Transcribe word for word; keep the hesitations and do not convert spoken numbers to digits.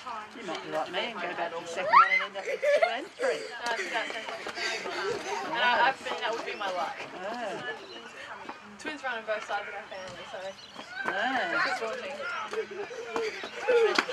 You might be like me and go back to the second one and end up with two and three. No, I think that's and I, I think that would be my luck. Oh. Twins run on both sides of our family, so Oh. it's a good thing.